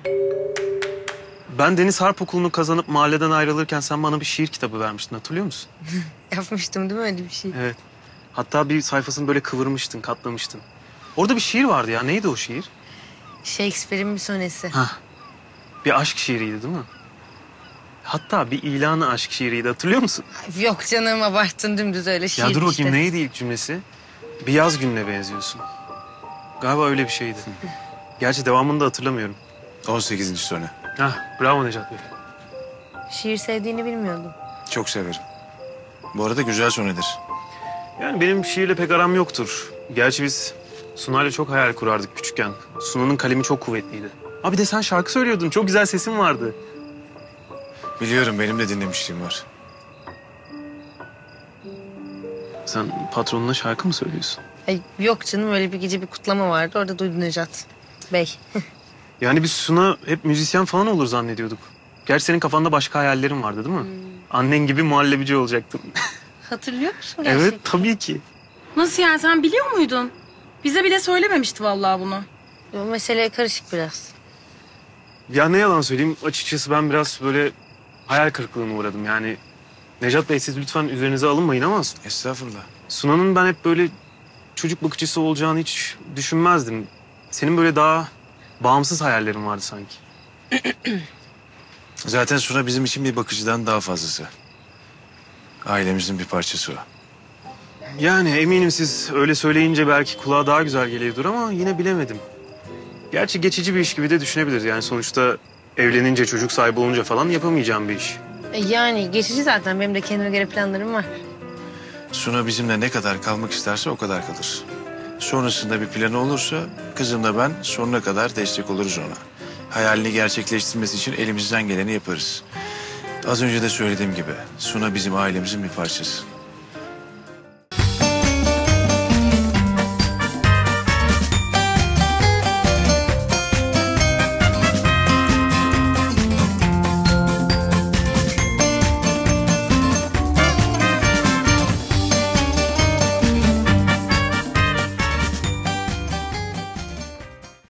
Ben Deniz Harp Okulu'nu kazanıp mahalleden ayrılırken sen bana bir şiir kitabı vermiştin, hatırlıyor musun? Yapmıştım değil mi öyle bir şey? Evet. Hatta bir sayfasını böyle kıvırmıştın, katlamıştın. Orada bir şiir vardı ya. Neydi o şiir? Shakespeare'in bir sonesi. Hah. Bir aşk şiiriydi değil mi? Hatta bir ilanı aşk şiiriydi, hatırlıyor musun? Yok canım, abarttın, dümdüz öyle şiir Ya dur bakayım, işte. neydi ilk cümlesi? Bir yaz gününe benziyorsun. Galiba öyle bir şeydi. Gerçi devamını da hatırlamıyorum. 18. sone. Hah, bravo Necat Bey. Şiir sevdiğini bilmiyordum. Çok severim. Bu arada güzel sonedir. Yani benim şiirle pek aram yoktur. Gerçi biz Sunay'la çok hayal kurardık küçükken. Suna'nın kalemi çok kuvvetliydi. Abi de sen şarkı söylüyordun. Çok güzel sesin vardı. Biliyorum, benim de dinlemişliğim var. Sen patronuna şarkı mı söylüyorsun? Ay, yok canım, öyle bir gece bir kutlama vardı. Orada duydun Necat Bey. Yani biz Suna hep müzisyen falan olur zannediyorduk. Gerçi senin kafanda başka hayallerin vardı değil mi? Annen gibi muhallebici olacaktın. Hatırlıyor musun gerçekten? Evet, tabii ki. Nasıl yani, sen biliyor muydun? Bize bile söylememişti vallahi bunu. O mesele karışık biraz. Ya ne yalan söyleyeyim, açıkçası ben biraz böyle hayal kırıklığına uğradım. Yani Necat Bey, siz lütfen üzerinize alınmayın ama Estağfurullah. Suna'nın ben hep böyle çocuk bakıcısı olacağını hiç düşünmezdim. Senin böyle daha bağımsız hayallerin vardı sanki. Zaten Suna bizim için bir bakıcıdan daha fazlası. Ailemizin bir parçası o. Yani eminim siz öyle söyleyince belki kulağa daha güzel geliyordur ama yine bilemedim. Gerçi geçici bir iş gibi de düşünebiliriz. Yani sonuçta evlenince, çocuk sahibi olunca falan yapamayacağım bir iş. Yani geçici zaten, benim de kendime göre planlarım var. Suna bizimle ne kadar kalmak isterse o kadar kalır. Sonrasında bir planı olursa kızımla ben sonuna kadar destek oluruz ona. Hayalini gerçekleştirmesi için elimizden geleni yaparız. Az önce de söylediğim gibi Suna bizim ailemizin bir parçası.